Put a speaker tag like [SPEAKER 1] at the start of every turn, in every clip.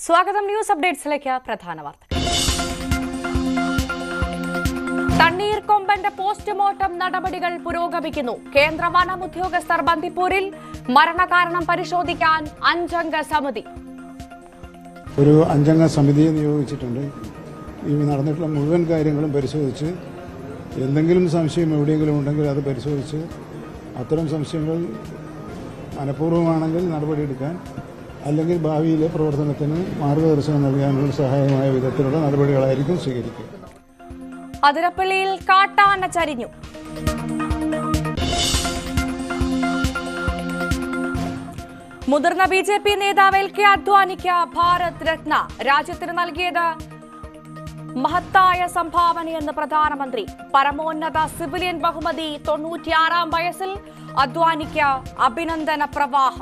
[SPEAKER 1] സ്വാഗതം ന്യൂസ് അപ്ഡേറ്റ്സിലേക്ക്. പ്രധാന വാർത്തകൾ. തണ്ണീർക്കൊമ്പന്റെ പോസ്റ്റ്മോർട്ടം നടപടികൾ പുരോഗമിക്കുന്നു. കേന്ദ്ര വനം ഉദ്യോഗസ്ഥർ ബന്ദിപ്പൂരിൽ മരണകാരണം പരിശോധിക്കാൻ 5 അംഗ സമിതി.
[SPEAKER 2] ഒരു 5 അംഗ സമിതിയെ നിയോഗിച്ചിട്ടുണ്ട്. ഈ നടന്നിട്ടുള്ള മുഴുവൻ കാര്യങ്ങളും പരിശോധിച്ച് എന്തെങ്കിലും സംശയം എവിടെയെങ്കിലും ഉണ്ടെങ്കിൽ അത് പരിശോധിച്ച് അത്തരം സംശയങ്ങൾ മനഃപൂർവ്വമാണെങ്കിൽ നടപടിയെടുക്കാൻ, അല്ലെങ്കിൽ ഭാവിയിലെ പ്രവർത്തനത്തിന് മാർഗദർശനം നൽകാനുള്ള സഹായമായ വിധത്തിലുള്ള നടപടികളായിരിക്കും സ്വീകരിക്കുക.
[SPEAKER 1] അതിരപ്പള്ളിയിൽ കാട്ടാന ചരിഞ്ഞു. മുതിർന്ന BJP നേതാവ് LK അദ്വാനിക്ക് ഭാരത് രത്ന. രാജ്യത്തിന് നൽകിയത് മഹത്തായ സംഭാവനയെന്ന് പ്രധാനമന്ത്രി. പരമോന്നത സിവിലിയൻ ബഹുമതി. 96-ാം വയസ്സിൽ അദ്വാനിക്ക് അഭിനന്ദന പ്രവാഹം.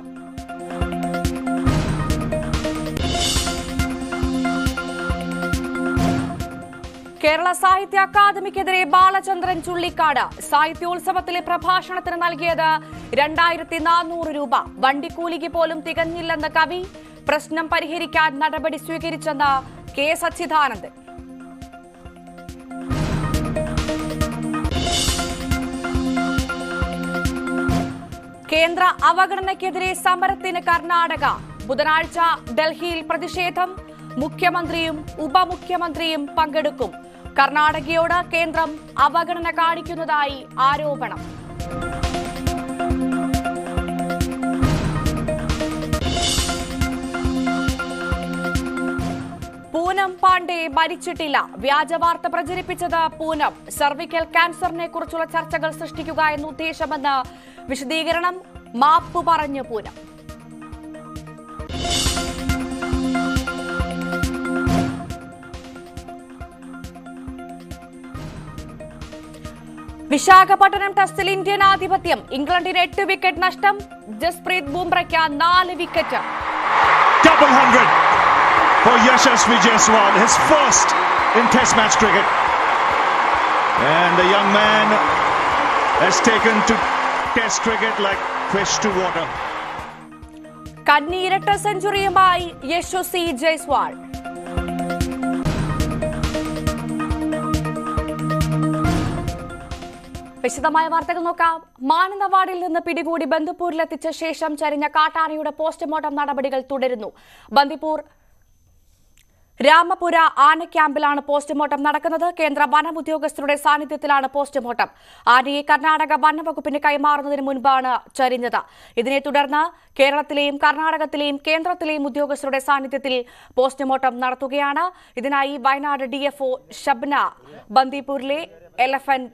[SPEAKER 1] കേരള സാഹിത്യ അക്കാദമിക്കെതിരെ ബാലചന്ദ്രൻ ചുള്ളിക്കാട്. സാഹിത്യോത്സവത്തിലെ പ്രഭാഷണത്തിന് നൽകിയത് 2400 രൂപ. വണ്ടിക്കൂലിക്ക് പോലും തികഞ്ഞില്ലെന്ന് കവി. പ്രശ്നം പരിഹരിക്കാൻ നടപടി സ്വീകരിച്ചെന്ന് K. സച്ചിദാനന്ദൻ. കേന്ദ്ര അവഗണനയ്ക്കെതിരെ സമരത്തിന് കർണാടക. ബുധനാഴ്ച ഡൽഹിയിൽ പ്രതിഷേധം. മുഖ്യമന്ത്രിയും ഉപമുഖ്യമന്ത്രിയും പങ്കെടുക്കും. കർണാടകയോട് കേന്ദ്രം അവഗണന കാണിക്കുന്നതായി ആരോപണം. പൂനം പാണ്ഡെ മരിച്ചിട്ടില്ല. വ്യാജവാർത്ത പ്രചരിപ്പിച്ചത് പൂനം. സർവിക്കൽ ക്യാൻസറിനെ കുറിച്ചുള്ള ചർച്ചകൾ സൃഷ്ടിക്കുക എന്ന ഉദ്ദേശമെന്ന് വിശദീകരണം. മാപ്പ് പറഞ്ഞു പൂനം. വിശാഖപട്ടണം ടെസ്റ്റിൽ ഇന്ത്യൻ ആധിപത്യം. ഇംഗ്ലണ്ടിന് 8 വിക്കറ്റ് നഷ്ടം. ജസ്പ്രീത് ബുംറയ്ക്ക് 4 wicket.
[SPEAKER 3] Double 100 for Yashasvi Jaiswal, his first in Test match cricket. And the young man has taken to Test cricket like fish to water.
[SPEAKER 1] കന്നി ഇരട്ട സെഞ്ചുറിയുമായി യശസ്വി ജയ്സ്വാൾ. വിശദമായ വാർത്തകൾ നോക്കാം. മാനന്തവാടിയിൽ നിന്ന് പിടികൂടി ബന്ദിപ്പൂരിലെത്തിച്ച ശേഷം ചരിഞ്ഞ കാട്ടാനയുടെ പോസ്റ്റ്മോർട്ടം നടപടികൾ തുടരുന്നു. ബന്ദിപ്പൂർ രാമപുര ആന ക്യാമ്പിലാണ് പോസ്റ്റ്മോർട്ടം നടക്കുന്നത്. കേന്ദ്ര വനം ഉദ്യോഗസ്ഥരുടെ സാന്നിധ്യത്തിലാണ് പോസ്റ്റ്മോർട്ടം. ആനയെ കർണാടക വനംവകുപ്പിന് കൈമാറുന്നതിന് മുൻപാണ് ചരിഞ്ഞത്. ഇതിനെ തുടർന്ന് കേരളത്തിലെയും കർണാടകത്തിലെയും കേന്ദ്രത്തിലെയും ഉദ്യോഗസ്ഥരുടെ സാന്നിധ്യത്തിൽ പോസ്റ്റ്മോർട്ടം നടത്തുകയാണ്. ഇതിനായി വയനാട് DFO ഷബ്ന ബന്ദിപ്പൂരിലെ എലഫന്റ്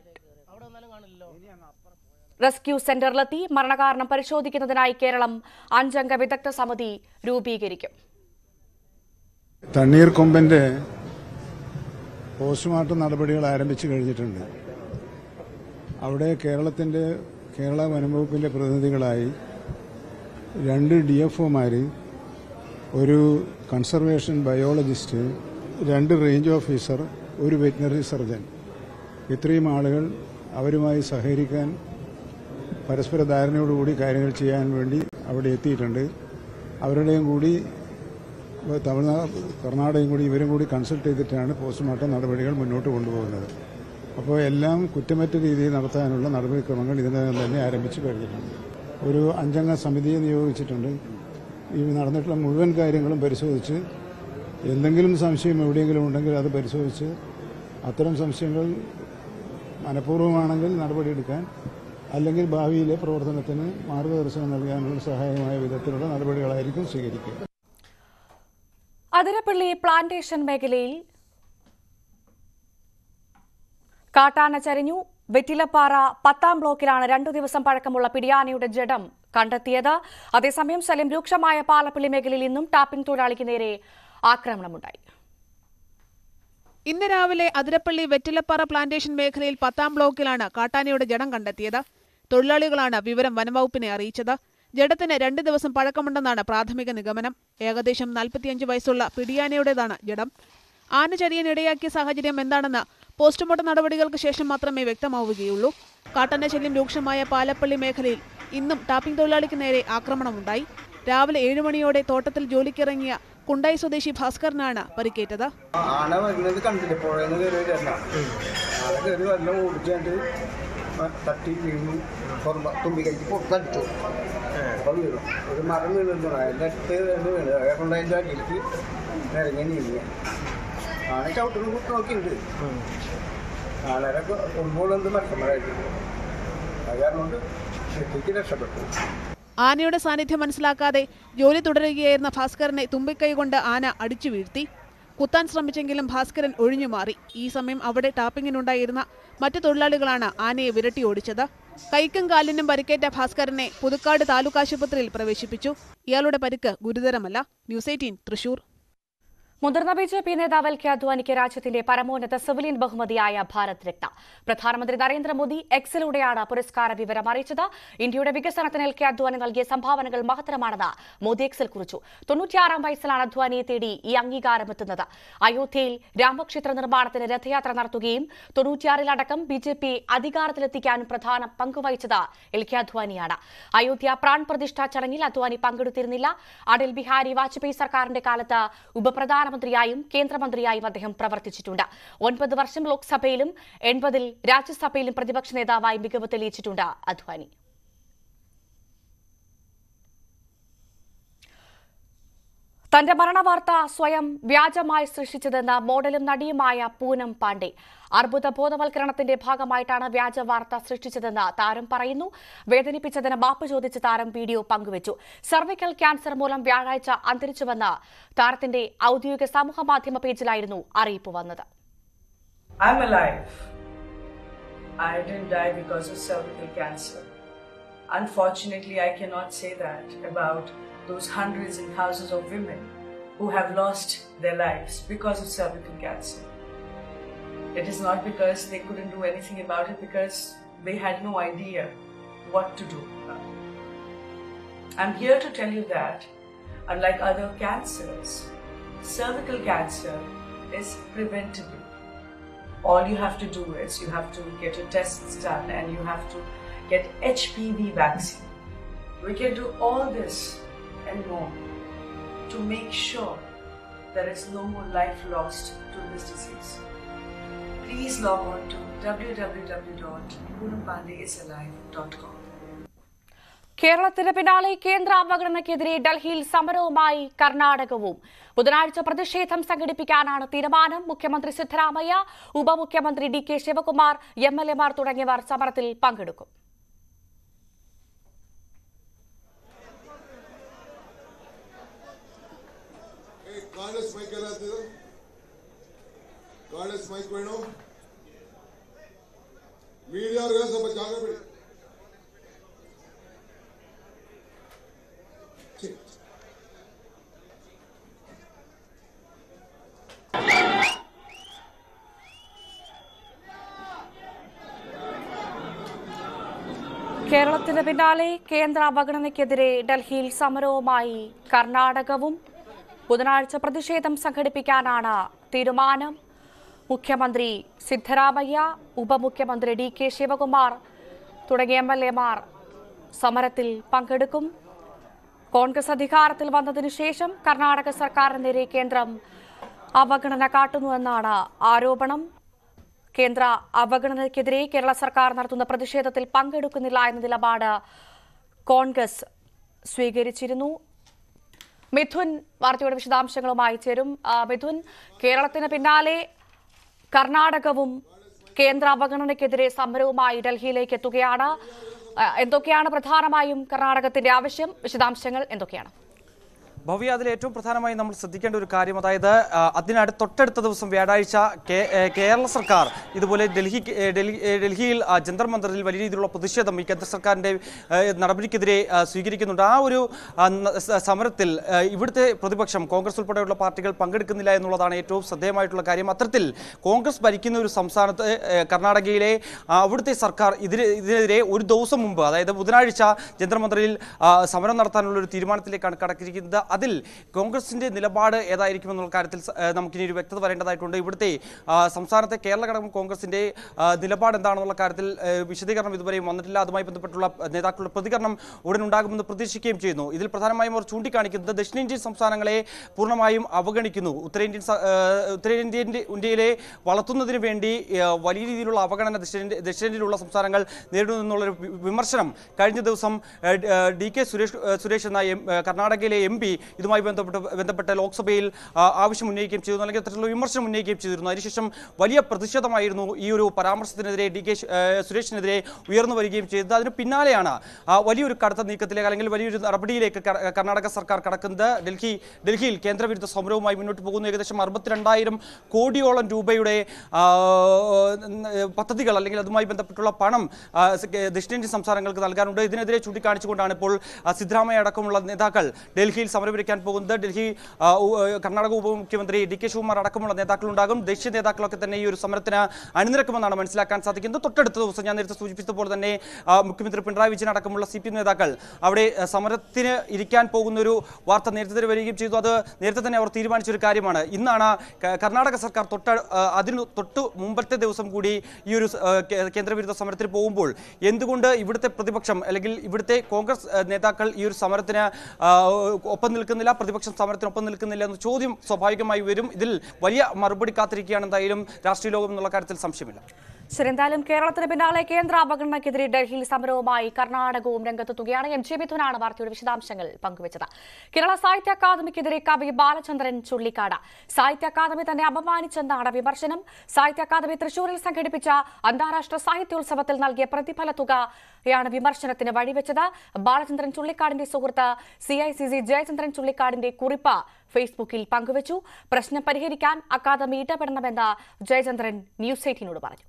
[SPEAKER 1] റെസ്ക്യൂ സെന്ററിലെത്തി. മരണകാരണം പരിശോധിക്കുന്നതിനായി കേരളം 5 അംഗ വിദഗ്ധ സമിതി രൂപീകരിക്കും.
[SPEAKER 2] തണ്ണീർക്കൊമ്പന്റെ പോസ്റ്റ്മോർട്ടം നടപടികൾ ആരംഭിച്ചു കഴിഞ്ഞിട്ടുണ്ട്. അവിടെ കേരള വനംവകുപ്പിന്റെ പ്രതിനിധികളായി 2 DFOമാർ, ഒരു കൺസർവേഷൻ ബയോളജിസ്റ്റ്, 2 റേഞ്ച് ഓഫീസർ, ഒരു വെറ്റിനറി സർജൻ, ഇത്രയും ആളുകൾ അവരുമായി സഹകരിക്കാൻ, പരസ്പര ധാരണയോടുകൂടി കാര്യങ്ങൾ ചെയ്യാൻ വേണ്ടി അവിടെ എത്തിയിട്ടുണ്ട്. അവരുടെയും കൂടി കർണാടകയും കൂടി ഇവരും കൂടി കൺസൾട്ട് ചെയ്തിട്ടാണ് പോസ്റ്റ്മോർട്ടം നടപടികൾ മുന്നോട്ട് കൊണ്ടുപോകുന്നത്. അപ്പോൾ എല്ലാം കുറ്റമറ്റ രീതിയിൽ നടത്താനുള്ള നടപടിക്രമങ്ങൾ ഇതിനകം തന്നെ ആരംഭിച്ചു കഴിഞ്ഞിട്ടുണ്ട്. ഒരു 5 അംഗ സമിതിയെ നിയോഗിച്ചിട്ടുണ്ട്. ഈ നടന്നിട്ടുള്ള മുഴുവൻ കാര്യങ്ങളും പരിശോധിച്ച് എന്തെങ്കിലും സംശയം എവിടെയെങ്കിലും ഉണ്ടെങ്കിൽ അത് പരിശോധിച്ച് അത്തരം സംശയങ്ങൾ മനഃപൂർവ്വമാണെങ്കിൽ നടപടിയെടുക്കാൻ, അല്ലെങ്കിൽ ഭാവിയിലെ പ്രവർത്തനത്തിന് മാർഗദർശനം നൽകാനുള്ള സഹായമായ വിധത്തിലുള്ള നടപടികളായിരിക്കും സ്വീകരിക്കുക.
[SPEAKER 1] അതിരപ്പള്ളി പ്ലാന്റേഷൻ മേഖലയിൽ കാട്ടാന ചരിഞ്ഞു. വെറ്റിലപ്പാറ 10-ാം ബ്ലോക്കിലാണ് 2 ദിവസം പഴക്കമുള്ള പിടിയാനയുടെ ജഡം കണ്ടെത്തിയത്. അതേസമയം സ്ഥലം രൂക്ഷമായ പാലപ്പള്ളി മേഖലയിൽ ഇന്നും ടാപ്പിംഗ് തൊഴിലാളിക്ക് നേരെ ആക്രമണമുണ്ടായി.
[SPEAKER 4] ഇന്ന് രാവിലെ അതിരപ്പള്ളി വെറ്റിലപ്പാറ പ്ലാന്റേഷൻ മേഖലയിൽ 10-ാം ബ്ലോക്കിലാണ് കാട്ടാനയുടെ ജഡം കണ്ടെത്തിയത്. തൊഴിലാളികളാണ് വിവരം വനംവകുപ്പിനെ അറിയിച്ചത്. ജഡത്തിന് 2 ദിവസം പഴക്കമുണ്ടെന്നാണ് പ്രാഥമിക നിഗമനം. ഏകദേശം 45 വയസ്സുള്ള പിടിയാനയുടേതാണ് ജഡം. ആന ചരിയാൻ ഇടയാക്കിയ സാഹചര്യം എന്താണെന്ന് പോസ്റ്റ്മോർട്ടം നടപടികൾക്ക് ശേഷം മാത്രമേ വ്യക്തമാവുകയുള്ളൂ. കാട്ടാന ശല്യം രൂക്ഷമായ പാലപ്പള്ളി മേഖലയിൽ ഇന്നും ടാപ്പിംഗ് തൊഴിലാളിക്ക് നേരെ ആക്രമണമുണ്ടായി. രാവിലെ 7 മണിയോടെ തോട്ടത്തിൽ ജോലിക്കിറങ്ങിയ കുണ്ടായി സ്വദേശി ഭാസ്കറിനാണ് പരിക്കേറ്റത്.
[SPEAKER 5] ആന വരുന്നത് കണ്ടില്ല, പുഴയെന്ന് കയറിയതല്ല. ആന കയറി വല്ല ഓടിച്ചാണ്ട് തട്ടി വീണു, തുമ്പിക്കൈക്ക് പുറത്തടിച്ചു. അപ്പം വീണു, ഒരു മരം വീണിരുന്നു, അതിൻ്റെ അടുത്ത് വീണ് അതുകൊണ്ട് അതിൻ്റെ അടിയിലേക്ക് ഇറങ്ങി നീങ്ങി. ആന ചവിട്ടിന് കുത്തി നോക്കിയിട്ടുണ്ട്. ആനരെ കൊമ്പോളെന്ത് മരക്കന്മാരായിട്ടുണ്ട്. അത് കാരണം കൊണ്ട് എത്തിക്ക് രക്ഷപ്പെട്ടു.
[SPEAKER 4] ആനയുടെ സാന്നിധ്യം മനസ്സിലാക്കാതെ ജോലി തുടരുകയായിരുന്ന ഭാസ്കരനെ തുമ്പിക്കൈ കൊണ്ട് ആന അടിച്ചു വീഴ്ത്തി. കുത്താൻ ശ്രമിച്ചെങ്കിലും ഭാസ്കരൻ ഒഴിഞ്ഞുമാറി. ഈ സമയം അവിടെ ടാപ്പിങ്ങിനുണ്ടായിരുന്ന മറ്റു തൊഴിലാളികളാണ് ആനയെ വിരട്ടി ഓടിച്ചത്. കൈക്കും കാലിനും പരിക്കേറ്റ ഭാസ്കരനെ പുതുക്കാട് താലൂക്ക് ആശുപത്രിയിൽ പ്രവേശിപ്പിച്ചു. ഇയാളുടെ പരിക്ക് ഗുരുതരമല്ല. ന്യൂസ് 18 തൃശൂർ.
[SPEAKER 1] മുതിർന്ന ബിജെപി നേതാവ് എൽ കെ അദ്വാനിക്ക് രാജ്യത്തിന്റെ പരമോന്നത സിവിലിയൻ ബഹുമതിയായ ഭാരത് രത്ന പ്രധാനമന്ത്രി നരേന്ദ്രമോദി എക്സിലൂടെയാണ് പുരസ്കാര വിവരം അറിയിച്ചത്. ഇന്ത്യയുടെ വികസനത്തിന് എൽ കെ അദ്വാനി നൽകിയ സംഭാവനകൾ മഹത്തരമാണെന്ന് മോദി എക്സിൽ കുറിച്ചു. 96 വയസ്സിലാണ് അദ്വാനിയെ തേടി ഈ അംഗീകാരമെത്തുന്നത്. അയോധ്യയിൽ രാമക്ഷേത്ര നിർമ്മാണത്തിന് രഥയാത്ര നടത്തുകയും 96-ലടക്കം ബിജെപി അധികാരത്തിലെത്തിക്കാനും പ്രധാന പങ്കുവഹിച്ചത് എൽ കെ അദ്വാനിയാണ്. അയോധ്യ പ്രാൺ പ്രതിഷ്ഠാ ചടങ്ങിൽ അദ്വാനി പങ്കെടുത്തിരുന്നില്ല. അടൽ ബിഹാരി വാജ്പേയി സർക്കാരിന്റെ കാലത്ത് ഉപപ്രധാനമന്ത്രിയായും കേന്ദ്രമന്ത്രിയായും അദ്ദേഹം പ്രവർത്തിച്ചിട്ടുണ്ട്. 9 വർഷം ലോക്സഭയിലും 80-ൽ രാജ്യസഭയിലും പ്രതിപക്ഷ നേതാവായി മികവ് തെളിയിച്ചിട്ടുണ്ട് അദ്വാനി. തന്റെ മരണവാർത്ത സ്വയം വ്യാജമായി സൃഷ്ടിച്ചതെന്ന് മോഡലും നടിയുമായ പൂനം പാണ്ഡെ. അർബുദ ബോധവൽക്കരണത്തിന്റെ ഭാഗമായിട്ടാണ് വ്യാജ വാർത്ത സൃഷ്ടിച്ചതെന്ന് താരം പറയുന്നു. വേദനിപ്പിച്ചതിന് മാപ്പ് ചോദിച്ച താരം വീഡിയോ പങ്കുവച്ചു. സർവൈക്കൽ ക്യാൻസർ മൂലം വ്യാഴാഴ്ച അന്തരിച്ചുവെന്ന് താരത്തിന്റെ ഔദ്യോഗിക സമൂഹമാധ്യമ പേജിലായിരുന്നു അറിയിപ്പ് വന്നത്.
[SPEAKER 6] I'm alive. I didn't die because of cervical cancer. Unfortunately, I cannot say that about those hundreds and thousands of women who have lost their lives because of cervical cancer. It is not because they couldn't do anything about it, because they had no idea what to do. I'm here to tell you that, unlike other cancers, cervical cancer is preventable. All you have to do is you have to get your tests done and you have to get HPV vaccine. We can do all this and more to make sure there is no more life lost to this disease. Please log on to www.poonampandeisalive.com.
[SPEAKER 1] കേരളത്തിന് പിന്നാലെ കേന്ദ്ര അവഗണനയ്ക്കെതിരെ ഡൽഹിയിൽ സമരവുമായി കർണാടകവും. ബുധനാഴ്ച പ്രതിഷേധം സംഘടിപ്പിക്കാനാണ് തീരുമാനം. മുഖ്യമന്ത്രി സിദ്ധരാമയ്യ, ഉപമുഖ്യമന്ത്രി DK ശിവകുമാർ, MLA മാർ തുടങ്ങിയവർ സമരത്തിൽ പങ്കെടുക്കും. കേരളത്തിന് പിന്നാലെ കേന്ദ്ര അവഗണനയ്ക്കെതിരെ ഡൽഹിയിൽ സമരവുമായി കർണാടകവും. ബുധനാഴ്ച പ്രതിഷേധം സംഘടിപ്പിക്കാനാണ് തീരുമാനം. മുഖ്യമന്ത്രി സിദ്ധരാമയ്യ, ഉപമുഖ്യമന്ത്രി DK ശിവകുമാർ തുടങ്ങിയ MLA മാർ സമരത്തിൽ പങ്കെടുക്കും. കോൺഗ്രസ് അധികാരത്തിൽ വന്നതിനു ശേഷം കർണാടക സർക്കാരിന് നേരെ കേന്ദ്രം അവഗണന കാട്ടുന്നുവെന്നാണ് ആരോപണം. കേന്ദ്ര അവഗണനയ്ക്കെതിരെ കേരള സർക്കാർ നടത്തുന്ന പ്രതിഷേധത്തിൽ പങ്കെടുക്കുന്നില്ല എന്ന നിലപാട് കോൺഗ്രസ് സ്വീകരിച്ചിരുന്നു. മിഥുൻ വാർത്തയുടെ വിശദാംശങ്ങളുമായി ചേരും. മിഥുൻ, കേരളത്തിന് പിന്നാലെ കർണാടകവും കേന്ദ്ര അവഗണനയ്ക്കെതിരെ സമരവുമായി ഡൽഹിയിലേക്ക് എത്തുകയാണ്. എന്തൊക്കെയാണ് പ്രധാനമായും കർണാടകത്തിന്റെ ആവശ്യം? വിശദാംശങ്ങൾ എന്തൊക്കെയാണ്?
[SPEAKER 7] ഭവ്യ, അതിൽ ഏറ്റവും പ്രധാനമായി നമ്മൾ ശ്രദ്ധിക്കേണ്ട ഒരു കാര്യം, അതായത് തൊട്ടടുത്ത ദിവസം വ്യാഴാഴ്ച കേരള സർക്കാർ ഇതുപോലെ ഡൽഹിയിൽ ജന്തർ മന്ദറിൽ വലിയ രീതിയിലുള്ള പ്രതിഷേധം ഈ കേന്ദ്ര സർക്കാരിൻ്റെ നടപടിക്കെതിരെ സ്വീകരിക്കുന്നുണ്ട്. ആ ഒരു സമരത്തിൽ ഇവിടുത്തെ പ്രതിപക്ഷം, കോൺഗ്രസ് ഉൾപ്പെടെയുള്ള പാർട്ടികൾ പങ്കെടുക്കുന്നില്ല എന്നുള്ളതാണ് ഏറ്റവും ശ്രദ്ധേയമായിട്ടുള്ള കാര്യം. അത്തരത്തിൽ കോൺഗ്രസ് ഭരിക്കുന്ന ഒരു സംസ്ഥാനത്ത് കർണാടകയിലെ അവിടുത്തെ സർക്കാർ ഇതിനെതിരെ ഒരു ദിവസം മുമ്പ്, അതായത് ബുധനാഴ്ച ജന്തർ മന്ദറിൽ സമരം നടത്താനുള്ള ഒരു തീരുമാനത്തിലേക്കാണ് കടക്കിയിരിക്കുന്നത്. അതിൽ കോൺഗ്രസിന്റെ നിലപാട് ഏതായിരിക്കുമെന്നുള്ള കാര്യത്തിൽ നമുക്കിനി ഒരു വ്യക്തത വരേണ്ടതായിട്ടുണ്ട്. ഇവിടുത്തെ സംസ്ഥാനത്തെ കേരള ഘടകം കോൺഗ്രസിന്റെ നിലപാട് എന്താണെന്നുള്ള കാര്യത്തിൽ വിശദീകരണം ഇതുവരെയും വന്നിട്ടില്ല. അതുമായി ബന്ധപ്പെട്ടുള്ള നേതാക്കളുടെ പ്രതികരണം ഉടൻ ഉണ്ടാകുമെന്ന് പ്രതീക്ഷിക്കുകയും ചെയ്യുന്നു. ഇതിൽ പ്രധാനമായും അവർ ചൂണ്ടിക്കാണിക്കുന്നത് ദക്ഷിണേന്ത്യൻ സംസ്ഥാനങ്ങളെ പൂർണ്ണമായും അവഗണിക്കുന്നു. ഉത്തരേന്ത്യയിലെ വളർത്തുന്നതിന് വേണ്ടി വലിയ രീതിയിലുള്ള അവഗണന ദക്ഷിണേന്ത്യയിലുള്ള സംസ്ഥാനങ്ങൾ നേരിടുമെന്നുള്ളൊരു വിമർശനം കഴിഞ്ഞ ദിവസം DK സുരേഷ് എന്ന കർണാടകയിലെ MP ഇതുമായി ബന്ധപ്പെട്ട് ലോക്സഭയിൽ ആവശ്യം ഉന്നയിക്കുകയും ചെയ്തിരുന്നു, അല്ലെങ്കിൽ അത്തരത്തിലുള്ള വിമർശനം ഉന്നയിക്കുകയും ചെയ്തിരുന്നു. അതിനുശേഷം വലിയ പ്രതിഷേധമായിരുന്നു ഈ ഒരു പരാമർശത്തിനെതിരെ DK സുരേഷിനെതിരെ ഉയർന്നു വരികയും ചെയ്തത്. അതിന് പിന്നാലെയാണ് വലിയൊരു കടുത്ത നീക്കത്തിലേക്ക് അല്ലെങ്കിൽ വലിയൊരു നടപടിയിലേക്ക് കർണാടക സർക്കാർ കടക്കുന്നത്. ഡൽഹിയിൽ കേന്ദ്രവിരുദ്ധ സമരവുമായി മുന്നോട്ട് പോകുന്നു. ഏകദേശം 62,000 കോടിയോളം രൂപയുടെ പദ്ധതികൾ അല്ലെങ്കിൽ അതുമായി ബന്ധപ്പെട്ടുള്ള പണം ദക്ഷിണേന്ത്യൻ സംസ്ഥാനങ്ങൾക്ക് നൽകാനുണ്ട്. ഇതിനെതിരെ ചൂണ്ടിക്കാണിച്ചുകൊണ്ടാണ് ഇപ്പോൾ സിദ്ധരാമയ്യ അടക്കമുള്ള നേതാക്കൾ ഡൽഹിയിൽ സമരമിരിക്കാൻ പോകുന്നത്. കർണാടക ഉപമുഖ്യമന്ത്രി DK ശിവകുമാർ അടക്കമുള്ള നേതാക്കളുണ്ടാകും. ദേശീയ നേതാക്കളൊക്കെ തന്നെ ഈ ഒരു സമരത്തിന് അണിനിരക്കുമെന്നാണ് മനസ്സിലാക്കാൻ സാധിക്കുന്നത്. തൊട്ടടുത്ത ദിവസം ഞാൻ നേരത്തെ സൂചിപ്പിച്ചതുപോലെ തന്നെ മുഖ്യമന്ത്രി പിണറായി വിജയൻ അടക്കമുള്ള CPM നേതാക്കൾ അവിടെ സമരത്തിന് ഇരിക്കാൻ പോകുന്ന ഒരു വാർത്ത നേരത്തെ തന്നെ വരികയും ചെയ്തു. അത് നേരത്തെ തന്നെ അവർ തീരുമാനിച്ചൊരു കാര്യമാണ്. ഇന്നാണ് കർണാടക സർക്കാർ അതിന് തൊട്ട് മുമ്പത്തെ ദിവസം കൂടി ഈ ഒരു കേന്ദ്രവിരുദ്ധ സമരത്തിന് പോകുമ്പോൾ എന്തുകൊണ്ട് ഇവിടുത്തെ പ്രതിപക്ഷം അല്ലെങ്കിൽ ഇവിടുത്തെ കോൺഗ്രസ് നേതാക്കൾ ഈ ഒരു സമരത്തിന് ഒപ്പം നിൽക്കുന്നില്ല, പ്രതിപക്ഷം സമരത്തിനൊപ്പം നിൽക്കുന്നില്ല എന്ന ചോദ്യം സ്വാഭാവികമായി വരും. ഇതിൽ വലിയ മറുപടി കാത്തിരിക്കുകയാണ് എന്തായാലും രാഷ്ട്രീയ ലോകം എന്നുള്ള കാര്യത്തിൽ സംശയമില്ല.
[SPEAKER 1] ശരി, എന്തായാലും കേരളത്തിന് പിന്നാലെ കേന്ദ്ര അവഗണനയ്ക്കെതിരെ ഡൽഹിയിൽ സമരവുമായി കർണാടകവും രംഗത്തെത്തുകയാണ്. MJ മിഥുനാണ് വാർത്തയുടെ വിശദാംശങ്ങൾ പങ്കുവച്ചത്. കേരള സാഹിത്യ അക്കാദമിക്കെതിരെ കവി ബാലചന്ദ്രൻ ചുള്ളിക്കാട്. സാഹിത്യ അക്കാദമി തന്നെ അപമാനിച്ചെന്നാണ് വിമർശനം. സാഹിത്യ അക്കാദമി തൃശൂരിൽ സംഘടിപ്പിച്ച അന്താരാഷ്ട്ര സാഹിത്യോത്സവത്തിൽ നൽകിയ പ്രതിഫല തുകയാണ് വിമർശനത്തിന് വഴിവെച്ചത്. ബാലചന്ദ്രൻ ചുള്ളിക്കാടിന്റെ സുഹൃത്ത് CICC ജയചന്ദ്രൻ ചുള്ളിക്കാടിന്റെ കുറിപ്പ് ഫേസ്ബുക്കിൽ പങ്കുവച്ചു. പ്രശ്നം പരിഹരിക്കാൻ അക്കാദമി ഇടപെടണമെന്ന് ജയചന്ദ്രൻ ന്യൂസ് 18നോട് പറഞ്ഞു.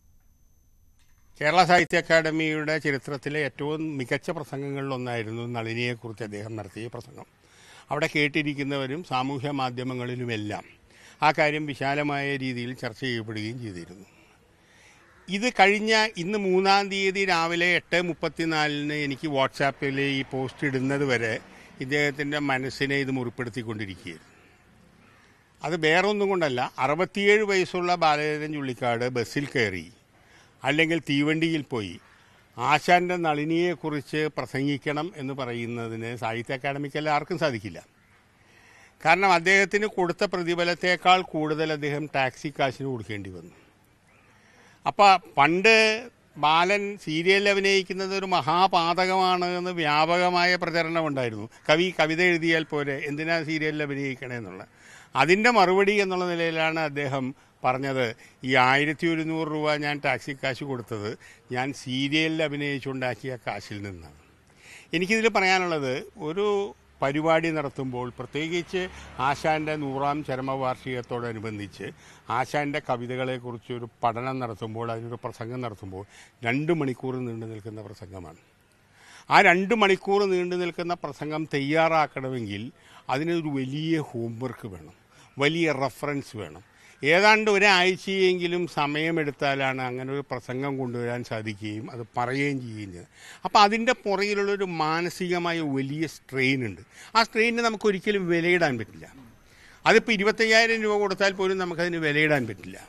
[SPEAKER 8] കേരള സാഹിത്യ അക്കാദമിയുടെ ചരിത്രത്തിലെ ഏറ്റവും മികച്ച പ്രസംഗങ്ങളിലൊന്നായിരുന്നു നളിനിയെക്കുറിച്ച് അദ്ദേഹം നടത്തിയ പ്രസംഗം. അവിടെ കേട്ടിരിക്കുന്നവരും സാമൂഹ്യ മാധ്യമങ്ങളിലുമെല്ലാം ആ കാര്യം വിശാലമായ രീതിയിൽ ചർച്ച ചെയ്യപ്പെടുകയും ചെയ്തിരുന്നു. ഇത് കഴിഞ്ഞ ഇന്ന് 3-ാം തീയതി രാവിലെ 8:34 എനിക്ക് വാട്സാപ്പിൽ ഈ പോസ്റ്റ് ഇടുന്നത് വരെ ഇദ്ദേഹത്തിൻ്റെ മനസ്സിനെ ഇത് മുറിപ്പെടുത്തിക്കൊണ്ടിരിക്കുകയായിരുന്നു. അത് വേറൊന്നും കൊണ്ടല്ല, 67 വയസ്സുള്ള ബാലചന്ദ്രൻ ചുള്ളിക്കാട് ബസ്സിൽ കയറി അല്ലെങ്കിൽ തീവണ്ടിയിൽ പോയി ആശാൻ്റെ നളിനിയെക്കുറിച്ച് പ്രസംഗിക്കണം എന്ന് പറയുന്നതിന് സാഹിത്യ അക്കാദമിക്കല്ല ആർക്കും സാധിക്കില്ല. കാരണം അദ്ദേഹത്തിന് കൊടുത്ത പ്രതിഫലത്തേക്കാൾ കൂടുതൽ അദ്ദേഹം ടാക്സി കാശിന് കൊടുക്കേണ്ടി വന്നു. അപ്പോൾ പണ്ട് ബാലൻ സീരിയലിൽ അഭിനയിക്കുന്നത് ഒരു മഹാപാതകമാണ് എന്ന് വ്യാപകമായ പ്രചരണം ഉണ്ടായിരുന്നു. കവിത എഴുതിയാൽ പോരെ, എന്തിനാ സീരിയലിൽ അഭിനയിക്കണേന്നുള്ള. അതിൻ്റെ മറുപടി എന്നുള്ള നിലയിലാണ് അദ്ദേഹം പറഞ്ഞത്, ഈ 1100 രൂപ ഞാൻ ടാക്സി കാശ് കൊടുത്തത് ഞാൻ സീരിയലിൽ അഭിനയിച്ചുണ്ടാക്കിയ കാശിൽ നിന്നാണ്. എനിക്കിതിൽ പറയാനുള്ളത്, ഒരു പരിപാടി നടത്തുമ്പോൾ പ്രത്യേകിച്ച് ആശാൻ്റെ 100ാം ചരമവാർഷികത്തോടനുബന്ധിച്ച് ആശാൻ്റെ കവിതകളെക്കുറിച്ചൊരു പഠനം നടത്തുമ്പോൾ, അതിനൊരു പ്രസംഗം നടത്തുമ്പോൾ 2 മണിക്കൂർ നീണ്ടു നിൽക്കുന്ന പ്രസംഗമാണ്. ആ 2 മണിക്കൂർ നീണ്ടു നിൽക്കുന്ന പ്രസംഗം തയ്യാറാക്കണമെങ്കിൽ അതിനൊരു വലിയ ഹോംവർക്ക് വേണം, വലിയ റെഫറൻസ് വേണം. ഏതാണ്ട് ഒരാഴ്ചയെങ്കിലും സമയമെടുത്താലാണ് അങ്ങനെ ഒരു പ്രസംഗം കൊണ്ടുവരാൻ സാധിക്കുകയും അത് പറയുകയും ചെയ്യുകയും ചെയ്യുന്നത്. അപ്പോൾ അതിൻ്റെ പുറകിലുള്ളൊരു മാനസികമായ വലിയ സ്ട്രെയിൻ ഉണ്ട്. ആ സ്ട്രെയിനിന് നമുക്കൊരിക്കലും വിലയിടാൻ പറ്റില്ല. അതിപ്പോൾ 25,000 രൂപ കൊടുത്താൽ പോലും നമുക്കതിന് വിലയിടാൻ പറ്റില്ല.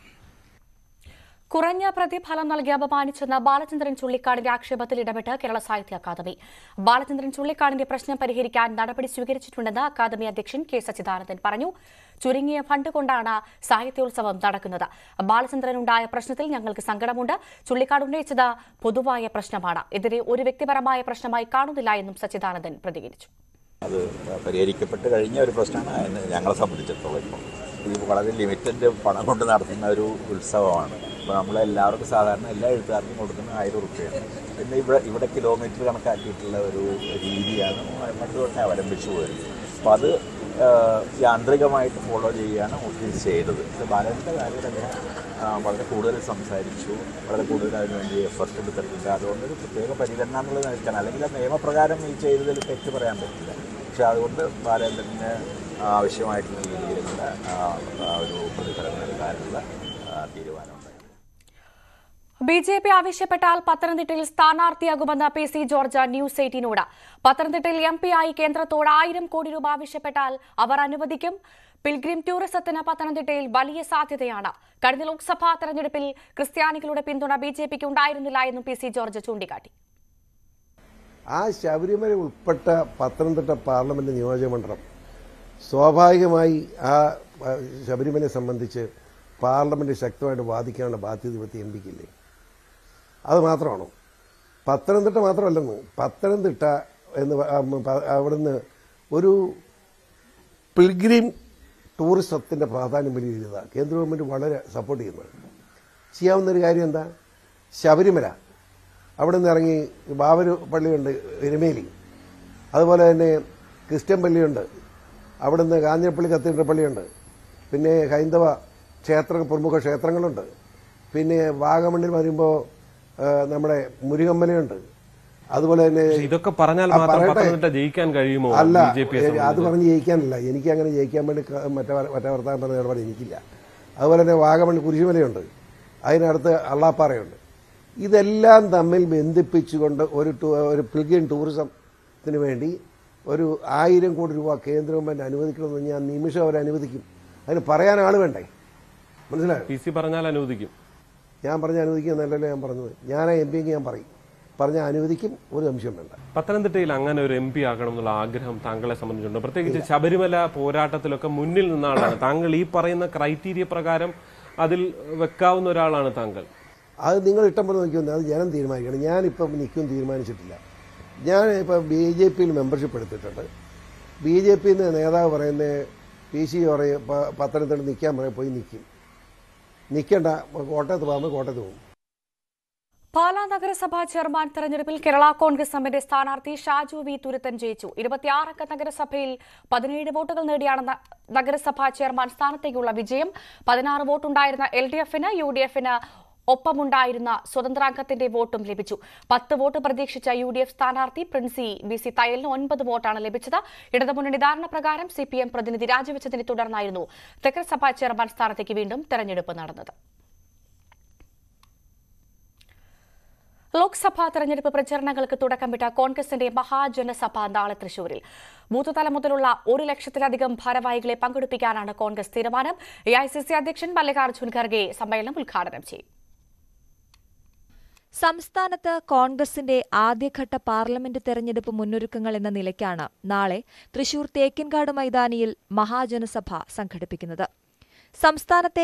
[SPEAKER 1] കുറഞ്ഞ പ്രതിഫലം നൽകി അപമാനിച്ചെന്ന ബാലചന്ദ്രൻ ചുള്ളിക്കാടിന്റെ ആക്ഷേപത്തിൽ ഇടപെട്ട് കേരള സാഹിത്യ അക്കാദമി. ബാലചന്ദ്രൻ ചുള്ളിക്കാടിന്റെ പ്രശ്നം പരിഹരിക്കാൻ നടപടി സ്വീകരിച്ചിട്ടുണ്ടെന്ന് അക്കാദമി അധ്യക്ഷൻ K. സച്ചിദാനന്ദൻ പറഞ്ഞു. ചുരുങ്ങിയ ഫണ്ട് കൊണ്ടാണ് സാഹിത്യോത്സവം നടക്കുന്നത്. ബാലചന്ദ്രനുണ്ടായ പ്രശ്നത്തിൽ ഞങ്ങൾക്ക് സങ്കടമുണ്ട്. ചുള്ളിക്കാട് ഉന്നയിച്ചത് പൊതുവായ പ്രശ്നമാണ്. ഇതിനെ ഒരു വ്യക്തിപരമായ പ്രശ്നമായി കാണുന്നില്ല എന്നും സച്ചിദാനന്ദൻ പ്രതികരിച്ചു.
[SPEAKER 9] അത് പരിഹരിക്കപ്പെട്ട് കഴിഞ്ഞ ഒരു പ്രശ്നമാണ് ഞങ്ങളെ സംബന്ധിച്ചിടത്തോളം. ഇപ്പോൾ ഇത് വളരെ ലിമിറ്റഡ് പണം കൊണ്ട് നടത്തുന്ന ഒരു ഉത്സവമാണ്. അപ്പോൾ നമ്മളെല്ലാവർക്കും സാധാരണ എല്ലാ എഴുത്തുകാർക്കും കൊടുക്കുന്ന 1000 രൂപയാണ്. പിന്നെ ഇവിടെ കിലോമീറ്റർ കണക്കാക്കിയിട്ടുള്ള ഒരു രീതിയാണ് പണ്ട് തൊട്ടേ അവലംബിച്ചു പോയത്. അപ്പോൾ അത് യാന്ത്രികമായിട്ട് ഫോളോ ചെയ്യുകയാണ് ഓഫീസ് ചെയ്തത്. ബാലൻ്റെ കാര്യം വളരെ കൂടുതൽ സംസാരിച്ചു, വളരെ കൂടുതൽ അതിനുവേണ്ടി എഫർട്ട് എടുത്തിട്ടുണ്ട്. അതുകൊണ്ടൊരു പ്രത്യേക പരിഗണന എന്നുള്ളത് നിൽക്കണം. അല്ലെങ്കിൽ ആ നിയമപ്രകാരം ഈ ചെയ്തതിൽ തെറ്റ് പറയാൻ പറ്റില്ല. പക്ഷെ അതുകൊണ്ട് ബാലേന്ദ്രന് ആവശ്യമായിട്ടുള്ള രീതിയിലുള്ള ഒരു പ്രതിഫലം നൽകാനുള്ള തീരുമാനമുണ്ടായി.
[SPEAKER 1] BJP ആവശ്യപ്പെട്ടാൽ പത്തനംതിട്ടയിൽ സ്ഥാനാർത്ഥിയാകുമെന്ന് PC ജോർജ് ന്യൂസ് 18നോട്. പത്തനംതിട്ടയിൽ MP ആയി കേന്ദ്രത്തോട് 1000 കോടി രൂപ ആവശ്യപ്പെട്ടാൽ അവർ അനുവദിക്കും. പിൽഗ്രിം ടൂറിസത്തിന് പത്തനംതിട്ടയിൽ വലിയ സാധ്യതയാണ്. കഴിഞ്ഞ ലോക്സഭാ തെരഞ്ഞെടുപ്പിൽ ക്രിസ്ത്യാനികളുടെ പിന്തുണ BJPക്ക് ഉണ്ടായിരുന്നില്ല എന്നും PC ജോർജ് ചൂണ്ടിക്കാട്ടി.
[SPEAKER 10] ആ ശബരിമല ഉൾപ്പെട്ട പത്തനംതിട്ട പാർലമെന്റ് നിയോജകമണ്ഡലം സ്വാഭാവികമായി ആ ശബരിമലയെ സംബന്ധിച്ച് പാർലമെന്റ് ശക്തമായിട്ട് വാദിക്കാനുള്ള ബാധ്യത ഇവിടുത്തെ MPക്കില്ലേ? അത് മാത്രമാണോ? പത്തനംതിട്ട മാത്രമല്ലെന്ന്, പത്തനംതിട്ട എന്ന് അവിടുന്ന് ഒരു പിൽഗ്രിം ടൂറിസത്തിന്റെ പ്രാധാന്യം വലിയ രീതിയിലാണ് കേന്ദ്ര ഗവൺമെന്റ് വളരെ സപ്പോർട്ട് ചെയ്യുന്നത്. ചെയ്യാവുന്നൊരു കാര്യം എന്താ? ശബരിമല അവിടെ നിന്ന് ഇറങ്ങി ബാബര് പള്ളിയുണ്ട് എരുമേലി, അതുപോലെ തന്നെ ക്രിസ്ത്യൻ പള്ളിയുണ്ട്, അവിടെ നിന്ന് കാഞ്ഞിരപ്പള്ളി കത്തീഡ്രൽ പള്ളിയുണ്ട്, പിന്നെ ഹൈന്ദവ പ്രമുഖ ക്ഷേത്രങ്ങളുണ്ട്, പിന്നെ വാഗമണ്ണിൽ വരുമ്പോൾ നമ്മുടെ മുരുകമ്മലയുണ്ട്, അതുപോലെ തന്നെ
[SPEAKER 11] ഇതൊക്കെ പറഞ്ഞാൽ ജയിക്കാൻ കഴിയുമോ?
[SPEAKER 10] അല്ല, അത് പറഞ്ഞ് ജയിക്കാനല്ല, എനിക്ക് അങ്ങനെ ജയിക്കാൻ വേണ്ടി മറ്റേ വർത്താനം പറഞ്ഞ ഇടപാട് എനിക്കില്ല. അതുപോലെ തന്നെ വാഗമൺ കുരിശുമലയുണ്ട്, അതിനടുത്ത് അള്ളാപ്പാറയുണ്ട്. ഇതെല്ലാം തമ്മിൽ ബന്ധിപ്പിച്ചുകൊണ്ട് ഒരു പിൽഗ്രിം ടൂറിസത്തിന് വേണ്ടി ഒരു 1000 കോടി രൂപ കേന്ദ്ര ഗവൺമെന്റ് അനുവദിക്കണമെന്ന് ഞാൻ നിമിഷം അവർ അനുവദിക്കും. അതിന് പറയാൻ ആൾ വേണ്ടേ? മനസ്സിലായോ?
[SPEAKER 11] PC പറഞ്ഞാൽ അനുവദിക്കും.
[SPEAKER 10] ഞാൻ പറഞ്ഞ അനുവദിക്കും എന്നല്ലല്ലോ ഞാൻ പറഞ്ഞത്. ഞാൻ MPക്ക് ഞാൻ പറയും, പറഞ്ഞ അനുവദിക്കും, ഒരു സംശയം വേണ്ട.
[SPEAKER 11] പത്തനംതിട്ടയിൽ അങ്ങനെ ഒരു MP ആകണം എന്നുള്ള ആഗ്രഹം താങ്കളെ സംബന്ധിച്ചുണ്ട്? പ്രത്യേകിച്ച് ശബരിമല പോരാട്ടത്തിലൊക്കെ മുന്നിൽ നിന്ന ആളാണ് താങ്കൾ. ഈ പറയുന്ന ക്രൈറ്റീരിയ പ്രകാരം അതിൽ വെക്കാവുന്ന ഒരാളാണ് താങ്കൾ.
[SPEAKER 10] അത് നിങ്ങൾ ഇഷ്ടം പോലെ നോക്കിയൊന്നും അത് ജനം തീരുമാനിക്കണം. ഞാനിപ്പം നിൽക്കും തീരുമാനിച്ചിട്ടില്ല. ഞാൻ ഇപ്പം BJPയിൽ മെമ്പർഷിപ്പ് എടുത്തിട്ടുണ്ട്. BJPന്ന് നേതാവ് പറയുന്നത് PC പറയും പത്തനംതിട്ട നിൽക്കാൻ പറയും, പോയി നിൽക്കും. നിൽക്കേണ്ട, കോട്ടയത്ത് പോകുമ്പോൾ കോട്ടയത്ത് പോകും.
[SPEAKER 1] പാലാ നഗരസഭാ ചെയർമാൻ തെരഞ്ഞെടുപ്പിൽ കേരള കോൺഗ്രസ് എമ്മിന്റെ സ്ഥാനാർത്ഥി ഷാജു വി തുരുത്തൻ ജയിച്ചു. 26 നഗരസഭയിൽ 17 വോട്ടുകൾ നേടിയാണ് നഗരസഭാ ചെയർമാൻ സ്ഥാനത്തേക്കുള്ള വിജയം. 16 വോട്ടുണ്ടായിരുന്ന LDFന് UDFന് ഒപ്പമുണ്ടായിരുന്ന സ്വതന്ത്രാംഗത്തിന്റെ വോട്ടും ലഭിച്ചു. 10 വോട്ട് പ്രതീക്ഷിച്ച UDF സ്ഥാനാർത്ഥി പ്രിൻസി BC തയ്യലിന് 9 വോട്ടാണ് ലഭിച്ചത്. ഇടതുമുന്നണി ധാരണ പ്രകാരം CPM പ്രതിനിധി രാജിവെച്ചതിനെ തുടർന്നായിരുന്നു നഗരസഭാ ചെയർമാൻ സ്ഥാനത്തേക്ക് വീണ്ടും തെരഞ്ഞെടുപ്പ് നടന്നത്. ലോക്സഭാ തെരഞ്ഞെടുപ്പ് പ്രചരണങ്ങൾക്ക് തുടക്കമിട്ട കോൺഗ്രസിന്റെ മഹാജനസഭ നാളെ തൃശൂരിൽ. ബൂത്ത് തലം മുതലുള്ള 1 ലക്ഷത്തിലധികം ഭാരവാഹികളെ പങ്കെടുപ്പിക്കാനാണ് കോൺഗ്രസ് തീരുമാനം. AICC അധ്യക്ഷൻ മല്ലികാർജ്ജുൻ ഖർഗെ സമ്മേളനം ഉദ്ഘാടനം ചെയ്യും.
[SPEAKER 12] സംസ്ഥാനത്ത് കോൺഗ്രസിന്റെ ആദ്യഘട്ട പാർലമെന്റ് തെരഞ്ഞെടുപ്പ് മുന്നൊരുക്കങ്ങൾ എന്ന നിലയ്ക്കാണ് നാളെ തൃശൂർ തേക്കിൻകാട് മൈതാനിയിൽ മഹാജനസഭ സംഘടിപ്പിക്കുന്നത്. സംസ്ഥാനത്തെ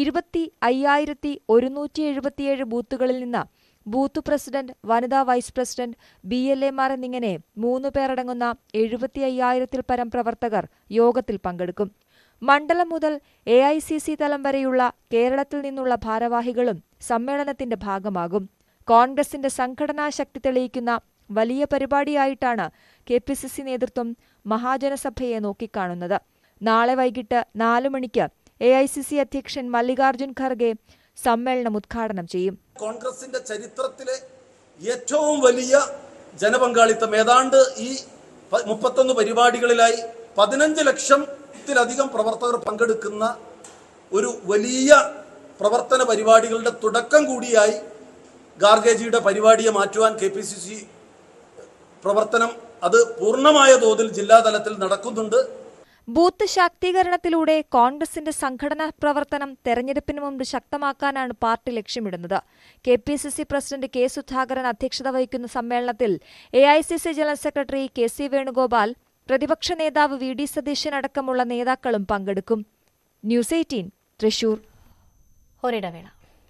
[SPEAKER 12] 25,177 ബൂത്തുകളിൽ നിന്ന് ബൂത്ത് പ്രസിഡന്റ്, വനിതാ വൈസ് പ്രസിഡന്റ്, BLAമാർ എന്നിങ്ങനെ 3 പേരടങ്ങുന്ന 75,000-ൽ പരം പ്രവർത്തകർ യോഗത്തിൽ പങ്കെടുക്കും. മണ്ഡലം മുതൽ AICC തലം വരെയുള്ള കേരളത്തിൽ നിന്നുള്ള ഭാരവാഹികളും സമ്മേളനത്തിന്റെ ഭാഗമാകും. കോൺഗ്രസിന്റെ സംഘടനാ ശക്തി തെളിയിക്കുന്ന വലിയ പരിപാടിയായിട്ടാണ് KPCC നേതൃത്വം മഹാജനസഭയെ നോക്കിക്കാണുന്നത്. നാളെ വൈകിട്ട് 4 മണിക്ക് AICC അധ്യക്ഷൻ മല്ലികാർജ്ജുൻ ഖർഗെ സമ്മേളനം ഉദ്ഘാടനം ചെയ്യും.
[SPEAKER 13] കോൺഗ്രസിന്റെ ചരിത്രത്തിലെ ഏറ്റവും വലിയ ജനപങ്കാളിത്തം, ഏതാണ്ട് ഈ 31 പരിപാടികളിലായി 15 ലക്ഷത്തിലധികം പ്രവർത്തകർ പങ്കെടുക്കുന്ന ഒരു വലിയ പ്രവർത്തന പരിപാടികളുടെ തുടക്കം കൂടിയായി ഖാർഗെജിയുടെ പരിപാടിയെ മാറ്റുവാൻ KPCC പ്രവർത്തനം അത് പൂർണ്ണമായ തോതിൽ ജില്ലാതലത്തിൽ നടക്കുന്നുണ്ട്.
[SPEAKER 12] ബൂത്ത് ശാക്തീകരണത്തിലൂടെ കോൺഗ്രസിന്റെ സംഘടനാ പ്രവർത്തനം തെരഞ്ഞെടുപ്പിന് മുമ്പ് ശക്തമാക്കാനാണ് പാർട്ടി ലക്ഷ്യമിടുന്നത്. KPCC president K. സുധാകരൻ അധ്യക്ഷത വഹിക്കുന്ന സമ്മേളനത്തിൽ AICC general secretary KC Venugopal, പ്രതിപക്ഷ നേതാവ് VD സതീശൻ അടക്കമുള്ള നേതാക്കളും പങ്കെടുക്കും. ന്യൂസ് 18 തൃശൂർ.
[SPEAKER 1] ഒരിടവേള.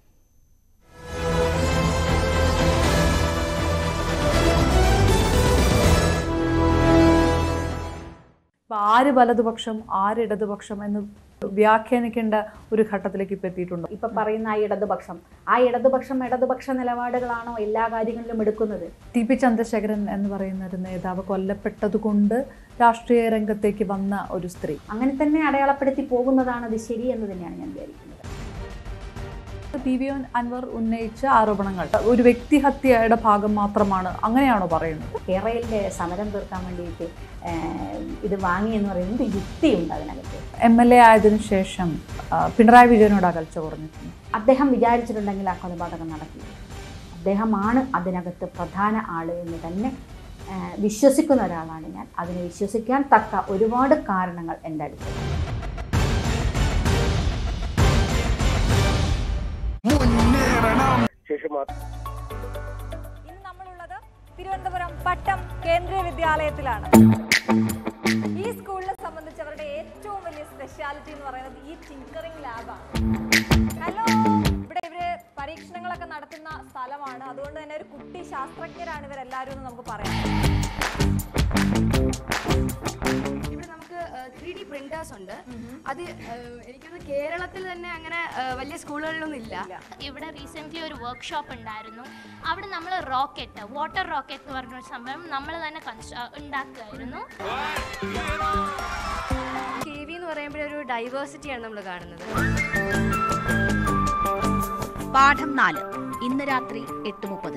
[SPEAKER 14] ആര് വലതുപക്ഷം ആര് ഇടതുപക്ഷം എന്ന് വ്യാഖ്യാനിക്കേണ്ട ഒരു ഘട്ടത്തിലേക്ക് ഇപ്പം എത്തിയിട്ടുണ്ട്.
[SPEAKER 15] ഇപ്പൊ പറയുന്ന ആ ഇടതുപക്ഷ നിലപാടുകളാണോ എല്ലാ കാര്യങ്ങളിലും എടുക്കുന്നത്?
[SPEAKER 14] TP ചന്ദ്രശേഖരൻ എന്ന് പറയുന്ന ഒരു നേതാവ് കൊല്ലപ്പെട്ടതുകൊണ്ട് രാഷ്ട്രീയ രംഗത്തേക്ക് വന്ന ഒരു സ്ത്രീ
[SPEAKER 15] അങ്ങനെ തന്നെ അടയാളപ്പെടുത്തി പോകുന്നതാണ് അത് ശരി എന്ന് തന്നെയാണ് ഞാൻ വിചാരിക്കുന്നത്.
[SPEAKER 14] PV അൻവർ ഉന്നയിച്ച ആരോപണങ്ങൾ ഒരു വ്യക്തിഹത്യയുടെ ഭാഗം മാത്രമാണ്, അങ്ങനെയാണോ പറയുന്നത്?
[SPEAKER 15] കേരളയിലെ സമരം തീർക്കാൻ വേണ്ടിയിട്ട് ഇത് വാങ്ങി എന്ന് പറയുന്നത് യുക്തിയുണ്ട് അതിനകത്ത്.
[SPEAKER 14] MLA ആയതിനു ശേഷം പിണറായി വിജയനോട് അകൽച്ച കുറഞ്ഞിട്ടുണ്ട്.
[SPEAKER 15] അദ്ദേഹം വിചാരിച്ചിട്ടുണ്ടെങ്കിൽ ആ കൊലപാതകം നടക്കില്ല. അദ്ദേഹമാണ് അതിനകത്ത് പ്രധാന ആള് എന്ന് തന്നെ വിശ്വസിക്കുന്ന ഒരാളാണ് ഞാൻ. അതിനെ വിശ്വസിക്കാൻ തക്ക ഒരുപാട് കാരണങ്ങൾ എൻ്റെ അടുത്ത്.
[SPEAKER 12] ഇന്ന് നമ്മളുള്ളത് തിരുവനന്തപുരം പട്ടം കേന്ദ്രീയ വിദ്യാലയത്തിലാണ്. ഈ സ്കൂളിനെ സംബന്ധിച്ചവരുടെ ഏറ്റവും വലിയ സ്പെഷ്യാലിറ്റി എന്ന് പറയുന്നത് ഈ ടിങ്കറിംഗ് ലാബാണ്. ഹലോ, ഇവിടെ ഇവര് പരീക്ഷണങ്ങളൊക്കെ നടത്തുന്ന സ്ഥലമാണ്. അതുകൊണ്ട് തന്നെ ഒരു കുട്ടി ശാസ്ത്രജ്ഞരാണ് ഇവരെല്ലാവരും എന്ന് നമുക്ക് പറയാം.
[SPEAKER 16] ഇവിടെ നമുക്ക് 3D പ്രിന്റേഴ്സ് ഉണ്ട്. അത് എനിക്കൊന്ന് കേരളത്തിൽ തന്നെ അങ്ങനെ വലിയ സ്കൂളുകളിലൊന്നും ഇല്ല.
[SPEAKER 17] ഇവിടെ റീസെൻ്റ്ലി ഒരു വർക്ക്ഷോപ്പ് ഉണ്ടായിരുന്നു. അവിടെ നമ്മൾ റോക്കറ്റ്, വാട്ടർ റോക്കറ്റ് എന്ന് പറഞ്ഞൊരു സംഭവം നമ്മൾ തന്നെ ഉണ്ടാക്കുമായിരുന്നു.
[SPEAKER 16] KV എന്ന് പറയുമ്പോൾ ഒരു ഡൈവേഴ്സിറ്റിയാണ് നമ്മൾ കാണുന്നത്.
[SPEAKER 18] പാഠം 4 ഇന്ന് രാത്രി 8:30.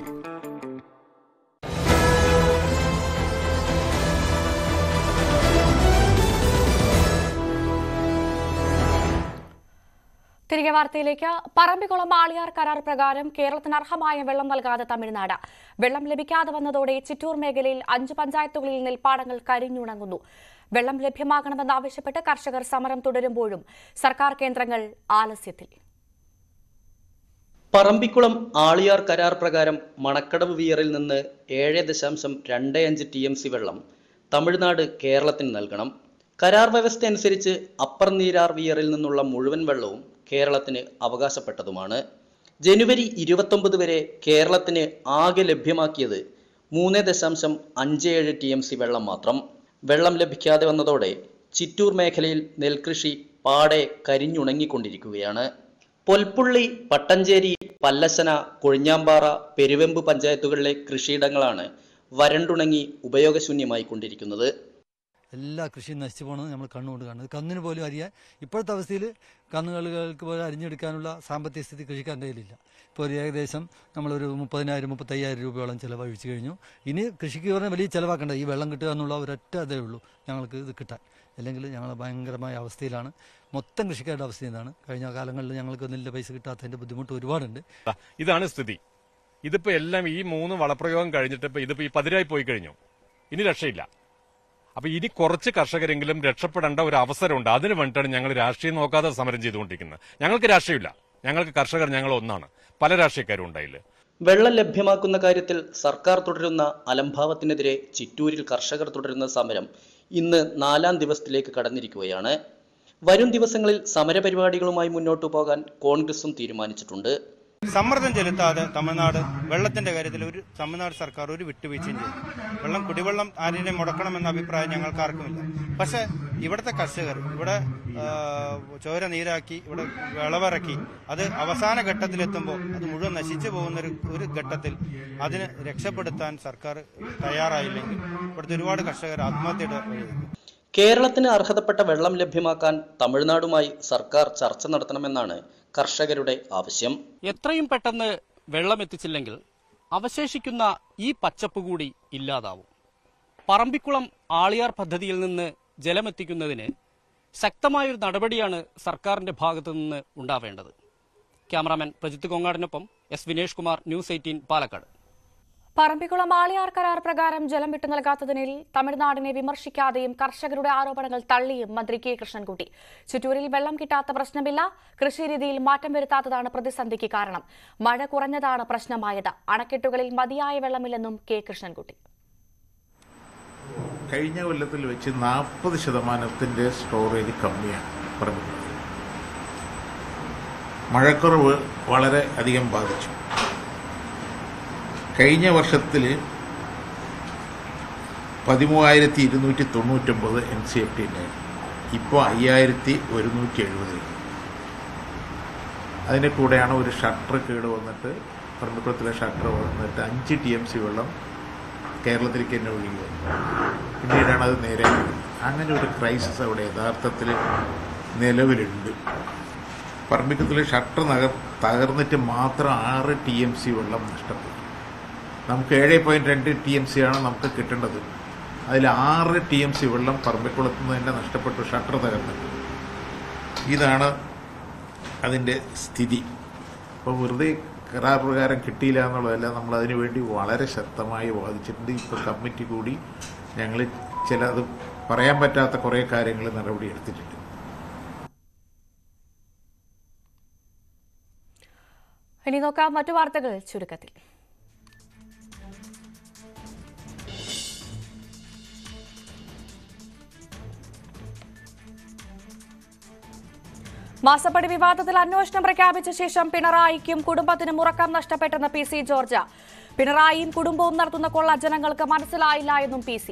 [SPEAKER 1] തിരികെ വാർത്തയിലേക്ക്. പറമ്പിക്കുളം ആളിയാർ കരാർ പ്രകാരം കേരളത്തിന് അർഹമായ വെള്ളം നൽകാതെ തമിഴ്നാട്. വെള്ളം ലഭിക്കാതെ വന്നതോടെ ചിറ്റൂർ മേഖലയിൽ 5 പഞ്ചായത്തുകളിൽ നെൽപ്പാടങ്ങൾ കരിഞ്ഞുണങ്ങുന്നു. വെള്ളം ലഭ്യമാകണമെന്നാവശ്യപ്പെട്ട് കർഷകർ സമരം തുടരുമ്പോഴും സർക്കാർ കേന്ദ്രങ്ങൾ ആലസ്യത്തിൽ.
[SPEAKER 19] പറമ്പിക്കുളം ആളിയാർ കരാർ പ്രകാരം മണക്കടവ് വിയറിൽ നിന്ന് 7.25 TMC വെള്ളം തമിഴ്നാട് കേരളത്തിന് നൽകണം. കരാർ വ്യവസ്ഥ അനുസരിച്ച് അപ്പർ നീരാർ വിയറിൽ നിന്നുള്ള മുഴുവൻ വെള്ളവും കേരളത്തിന് അവകാശപ്പെട്ടതുമാണ്. ജനുവരി 29 വരെ കേരളത്തിന് ആകെ ലഭ്യമാക്കിയത് 3.57 TMC വെള്ളം മാത്രം. വെള്ളം ലഭിക്കാതെ വന്നതോടെ ചിറ്റൂർ മേഖലയിൽ നെൽകൃഷി പാടെ കരിഞ്ഞുണങ്ങിക്കൊണ്ടിരിക്കുകയാണ്. പൊൽപ്പുള്ളി, പട്ടഞ്ചേരി, പല്ലശന, കൊഴിഞ്ഞാമ്പാറ, പെരുവെമ്പ് പഞ്ചായത്തുകളിലെ കൃഷിയിടങ്ങളാണ് വരണ്ടുണങ്ങി ഉപയോഗശൂന്യമായി കൊണ്ടിരിക്കുന്നത്.
[SPEAKER 20] എല്ലാ കൃഷിയും നശിച്ചു പോകുന്നത് നമ്മൾ കണ്ണുകൊണ്ട് കാണുന്നത്. കന്നിന് പോലും അറിയാൻ ഇപ്പോഴത്തെ അവസ്ഥയിൽ കന്നുകാലികൾക്ക് പോലും അരിഞ്ഞെടുക്കാനുള്ള സാമ്പത്തിക സ്ഥിതി കൃഷിക്കാരൻ്റെ കയ്യിലില്ല. ഇപ്പോൾ ഒരു ഏകദേശം നമ്മളൊരു 30,000-35,000 രൂപയോളം ചിലവഴിച്ചു കഴിഞ്ഞു. ഇനി കൃഷിക്ക് പറഞ്ഞാൽ വലിയ ചിലവാക്കേണ്ട, ഈ വെള്ളം കിട്ടുക എന്നുള്ള ഒരൊറ്റ അതേ ഉള്ളൂ ഞങ്ങൾക്ക് ഇത് കിട്ടാൻ. അല്ലെങ്കിൽ ഞങ്ങൾ ഭയങ്കരമായ അവസ്ഥയിലാണ്. മൊത്തം കൃഷിക്കാരുടെ അവസ്ഥ ഇതാണ്. കഴിഞ്ഞ കാലങ്ങളിൽ ഞങ്ങൾക്ക് നെല്ല് പൈസ കിട്ടാത്തതിൻ്റെ ബുദ്ധിമുട്ട് ഒരുപാടുണ്ട്.
[SPEAKER 21] ഇതാണ് സ്ഥിതി. ഇതിപ്പോൾ എല്ലാം ഈ 3 വളപ്രയോഗം കഴിഞ്ഞിട്ട് ഇതിപ്പോൾ ഈ 10 പോയി കഴിഞ്ഞു. ഇനി രക്ഷയില്ല. അപ്പൊ ഇനി കുറച്ച് കർഷകരെങ്കിലും രക്ഷപ്പെടേണ്ട ഒരു അവസരമുണ്ട്. അതിന് വേണ്ടിയിട്ടാണ് ഞങ്ങൾ രാഷ്ട്രീയം നോക്കാതെ സമരം ചെയ്തുകൊണ്ടിരിക്കുന്നത്. ഞങ്ങൾക്ക് രാഷ്ട്രീയമില്ല, ഞങ്ങൾക്ക് കർഷകർ ഞങ്ങൾ ഒന്നാണ്. പല രാഷ്ട്രീയക്കാരും ഉണ്ടായില്ല.
[SPEAKER 19] വെള്ളം ലഭ്യമാക്കുന്ന കാര്യത്തിൽ സർക്കാർ തുടരുന്ന അലംഭാവത്തിനെതിരെ ചിറ്റൂരിൽ കർഷകർ തുടരുന്ന സമരം ഇന്ന് 4ാം ദിവസത്തിലേക്ക് കടന്നിരിക്കുകയാണ്. വരും ദിവസങ്ങളിൽ സമരപരിപാടികളുമായി മുന്നോട്ടു പോകാൻ കോൺഗ്രസും തീരുമാനിച്ചിട്ടുണ്ട്.
[SPEAKER 22] സമ്മർദ്ദം ചെലുത്താതെ തമിഴ്നാട് വെള്ളത്തിന്റെ കാര്യത്തിൽ തമിഴ്നാട് സർക്കാർ ഒരു വിട്ടുവീഴ്ചയും ചെയ്തു. കുടിവെള്ളം ആരെയും മുടക്കണമെന്ന അഭിപ്രായം ഞങ്ങൾക്ക് ആർക്കുമില്ല. പക്ഷെ ഇവിടുത്തെ കർഷകർ ഇവിടെ ചോര നീരാക്കി ഇവിടെ വിളവിറക്കി അത് അവസാന ഘട്ടത്തിലെത്തുമ്പോൾ അത് മുഴുവൻ നശിച്ചു പോകുന്ന ഒരു ഘട്ടത്തിൽ അതിന് രക്ഷപ്പെടുത്താൻ സർക്കാർ തയ്യാറായില്ലെങ്കിൽ ഇവിടുത്തെ ഒരുപാട് കർഷകർ ആത്മഹത്യയുടെ.
[SPEAKER 19] കേരളത്തിന് അർഹതപ്പെട്ട വെള്ളം ലഭ്യമാക്കാൻ തമിഴ്നാടുമായി സർക്കാർ ചർച്ച നടത്തണമെന്നാണ് കർഷകരുടെ ആവശ്യം.
[SPEAKER 23] എത്രയും പെട്ടെന്ന് വെള്ളം എത്തിച്ചില്ലെങ്കിൽ അവശേഷിക്കുന്ന ഈ പച്ചപ്പ് കൂടി ഇല്ലാതാവും. പറമ്പിക്കുളം ആളിയാർ പദ്ധതിയിൽ നിന്ന് ജലമെത്തിക്കുന്നതിന് ശക്തമായൊരു നടപടിയാണ് സർക്കാരിന്റെ ഭാഗത്തു നിന്ന് ഉണ്ടാവേണ്ടത്. ക്യാമറാമാൻ പ്രജിത്ത് കൊങ്ങാടിനൊപ്പം എസ് വിനേഷ് കുമാർ, ന്യൂസ് 18, പാലക്കാട്.
[SPEAKER 1] പറമ്പിക്കുളം ആളിയാർ കരാർ പ്രകാരം ജലം വിട്ടു നൽകാത്തതിനിൽ തമിഴ്നാടിനെ വിമർശിക്കാതെയും കർഷകരുടെ ആരോപണങ്ങൾ തള്ളിയും മന്ത്രി കെ കൃഷ്ണൻകുട്ടി. ചിറ്റൂരിൽ വെള്ളം കിട്ടാത്ത പ്രശ്നമില്ല, കൃഷിരീതിയിൽ മാറ്റം വരുത്താത്തതാണ് പ്രതിസന്ധിക്ക് കാരണം. മഴ കുറഞ്ഞതാണ് പ്രശ്നമായത്. അണക്കെട്ടുകളിൽ മതിയായ വെള്ളമില്ലെന്നും കെ കൃഷ്ണൻകുട്ടി.
[SPEAKER 24] കഴിഞ്ഞ കൊല്ലത്തിൽ വെച്ച് 40% സ്റ്റോറേജ് കമ്മിയാണ് പറമ്പിക്കുളം. മഴക്കുറവ് വളരെ അധികം ബാധിച്ചു. കഴിഞ്ഞ വർഷത്തിൽ 13,299 NCFT ഉണ്ടായിരുന്നു. ഇപ്പോൾ 5,170. അതിൻ്റെ കൂടെയാണ് ഒരു ഷട്ടർ കേട് വന്നിട്ട് പറമ്പിക്കുളത്തിലെ ഷട്ടർ വന്നിട്ട് 5 TMC വെള്ളം കേരളത്തിലേക്ക് തന്നെ ഒഴുകി വന്നു. പിന്നീടാണ് അത് നേരെ അങ്ങനെ ഒരു ക്രൈസിസ് അവിടെ യഥാർത്ഥത്തിൽ നിലവിലുണ്ട്. പറമ്പിക്കുളത്തിലെ ഷട്ടർ തകർന്നിട്ട് മാത്രം 6 TMC വെള്ളം നഷ്ടപ്പെട്ടു. നമുക്ക് 7.2 TMC ആണ് നമുക്ക് കിട്ടേണ്ടത്. അതിൽ 6 TMC വെള്ളം പറമ്പിക്കുളത്ത് നിന്ന് തന്നെ നഷ്ടപ്പെട്ടു, ഷട്ടർ തകർന്നിട്ട്. ഇതാണ് അതിൻ്റെ സ്ഥിതി. അപ്പോൾ വെറുതെ കരാർ പ്രകാരം കിട്ടിയില്ല എന്നുള്ളതല്ല, നമ്മൾ അതിനു വേണ്ടി വളരെ ശക്തമായി വാദിച്ചിട്ടുണ്ട്. ഇപ്പോൾ കമ്മിറ്റി കൂടി ഞങ്ങൾ അത് പറയാൻ പറ്റാത്ത കുറേ കാര്യങ്ങൾ നടപടിയെടുത്തിട്ടുണ്ട്.
[SPEAKER 1] ഇനി നോക്കാം മറ്റു വാർത്തകൾ ചുരുക്കത്തിൽ. മാസപ്പടി വിവാദത്തിൽ അന്വേഷണം പ്രഖ്യാപിച്ച ശേഷം പിണറായിക്കും കുടുംബത്തിനും ഉറക്കം നഷ്ടപ്പെട്ടെന്ന് PC ജോർജ്. പിണറായിയും കുടുംബവും നടത്തുന്ന കൊള്ള ജനങ്ങൾക്ക് മനസ്സിലായില്ല എന്നും PC.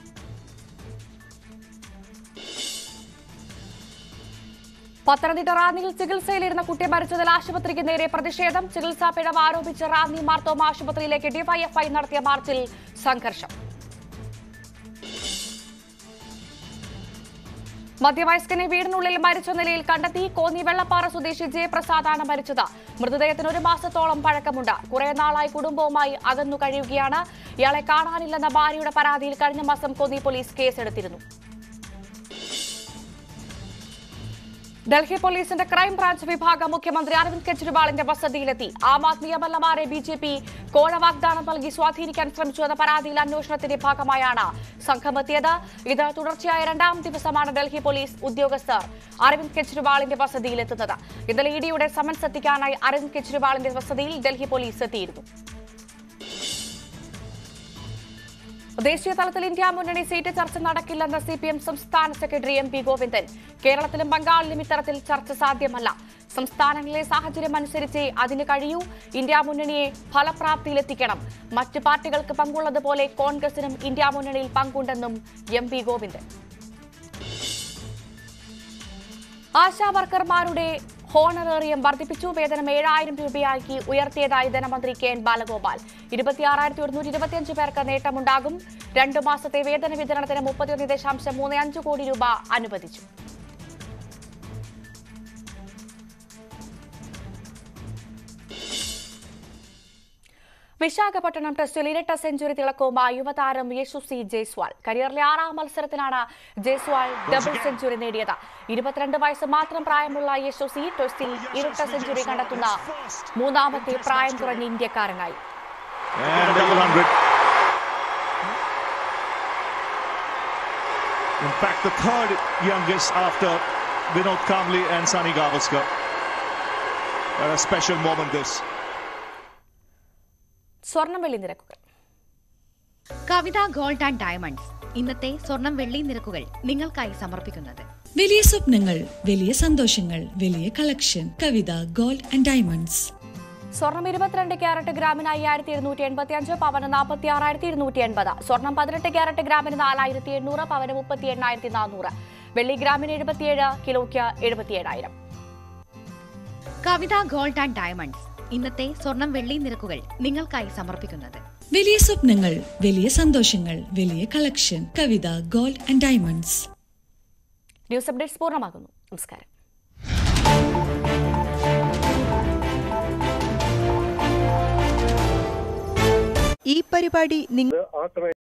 [SPEAKER 1] പത്തനംതിട്ട റാന്നിയിൽ ചികിത്സയിലിരുന്ന കുട്ടി മരിച്ചതിൽ ആശുപത്രിക്ക് നേരെ പ്രതിഷേധം. ചികിത്സാ പിഴവ് ആരോപിച്ച് റാന്നി മാർത്തോമ ആശുപത്രിയിലേക്ക് ഡിവൈഎഫ്ഐ നടത്തിയ മാർച്ചിൽ സംഘർഷം. മധ്യവയസ്കനെ വീടിനുള്ളിൽ മരിച്ച നിലയിൽ കണ്ടെത്തി. കോന്നി വെള്ളപ്പാറ സ്വദേശി ജയപ്രസാദാണ് മരിച്ചത്. മൃതദേഹത്തിന് 1 മാസത്തോളം പഴക്കമുണ്ട്. കുറെ നാളായി കുടുംബവുമായി അകന്നു കഴിയുകയാണ്. ഇയാളെ കാണാനില്ലെന്ന ഭാര്യയുടെ പരാതിയിൽ കഴിഞ്ഞ മാസം കോന്നി പോലീസ് കേസെടുത്തിരുന്നു. ഡൽഹി പോലീസിന്റെ ക്രൈംബ്രാഞ്ച് വിഭാഗം മുഖ്യമന്ത്രി അരവിന്ദ് കെജ്രിവാളിന്റെ വസതിയിലെത്തി. ആം ആദ്മി എംഎൽഎമാരെ BJP കോഴ വാഗ്ദാനം നൽകി സ്വാധീനിക്കാൻ ശ്രമിച്ചു എന്ന പരാതിയിൽ അന്വേഷണത്തിന്റെ ഭാഗമായാണ് സംഘമെത്തിയത്. ഇത് തുടർച്ചയായ 2ാം ദിവസമാണ് ഡൽഹി പോലീസ് ഉദ്യോഗസ്ഥർ അരവിന്ദ് കെജ്രിവാളിന്റെ വസതിയിലെത്തുന്നത്. ഇന്നലെ EDയുടെ സമൻസ് എത്തിക്കാനായി അരവിന്ദ് കെജ്രിവാളിന്റെ വസതിയിൽ ഡൽഹി പോലീസ് എത്തിയിരുന്നു. ദേശീയ തലത്തിൽ ഇന്ത്യ മുന്നണി സീറ്റ് ചർച്ച നടക്കില്ലെന്ന് CPM സംസ്ഥാന സെക്രട്ടറി MP ഗോവിന്ദൻ. കേരളത്തിലും ബംഗാളിലും ഇത്തരത്തിൽ ചർച്ച സാധ്യമല്ല. സംസ്ഥാനങ്ങളിലെ സാഹചര്യം അനുസരിച്ചേ അതിന് കഴിയൂ. ഇന്ത്യ മുന്നണിയെ ഫലപ്രാപ്തിയിലെത്തിക്കണം. മറ്റ് പാർട്ടികൾക്ക് പങ്കുള്ളതുപോലെ കോൺഗ്രസിനും ഇന്ത്യ മുന്നണിയിൽ പങ്കുണ്ടെന്നും MP ഗോവിന്ദൻ. ആശാ വർക്കർമാരുടെ ഹോണറേറിയം വർദ്ധിപ്പിച്ചു. വേതനം 7000 രൂപയാക്കി ഉയർത്തിയതായി ധനമന്ത്രി KN ബാലഗോപാൽ. 26,125 പേർക്ക് നേട്ടമുണ്ടാകും. 2 മാസത്തെ വേതന വിതരണത്തിന് 31.35 കോടി രൂപ അനുവദിച്ചു. വിശാഖപട്ടണം ടെസ്റ്റിൽ ഇരട്ട സെഞ്ചുറി തിളക്കവുമായി യുവതാരം യശസ്വി ജയ്സ്വാൾ. കരിയറിലെ 6ാം മത്സരത്തിലാണ് ജയ്സ്വാൾ ഡബിൾ സെഞ്ചുറി നേടിയത്. 22 വയസ്സ് മാത്രം പ്രായമുള്ള യശസ്വി ടെസ്റ്റിൽ ഇരട്ട സെഞ്ചുറി കണ്ടെത്തുന്ന 3ാമത്തെ പ്രായം കുറഞ്ഞ ഇന്ത്യക്കാരനായി.
[SPEAKER 2] In fact, the third youngest after Vinod Kamble and Sunny Gavaskar. A special moment this.
[SPEAKER 1] സ്വർണം വെള്ളി നിരക്കുകൾ.
[SPEAKER 18] കവിത ഗോൾഡ് ആൻഡ് ഡയമണ്ട്സ് ഇന്നത്തെ സ്വർണം വെള്ളി നിരക്കുകൾ നിങ്ങൾക്കായി സമർപ്പിക്കുന്നത്.
[SPEAKER 3] വലിയ സ്വപ്നങ്ങൾ, വലിയ സന്തോഷങ്ങൾ, വലിയ collection. Kavitha gold and diamonds.
[SPEAKER 1] സ്വർണം 22 ക്യാരറ്റ് ഗ്രാമിന് 5285, പവന് 46,280. സ്വർണം 18 ക്യാരറ്റ് ഗ്രാമിന് 4800, പവന് 38,400. വെള്ളി ഗ്രാമിന് 77, കിലോയ്ക്ക് 77,000.
[SPEAKER 18] കവിത ഗോൾഡ് ആൻഡ് ഡയമണ്ട്സ് ഇന്നത്തെ സ്വർണം വെള്ളി നിരക്കുകൾ നിങ്ങൾക്കായി സമർപ്പിക്കുന്നത്.
[SPEAKER 3] വലിയ സ്വപ്നങ്ങൾ, വലിയ സന്തോഷങ്ങൾ, വലിയ collection. Kavitha gold and diamonds.
[SPEAKER 1] News updates പൂർണ്ണമാകുന്നു. നമസ്കാരം.
[SPEAKER 4] ഈ പരിപാടി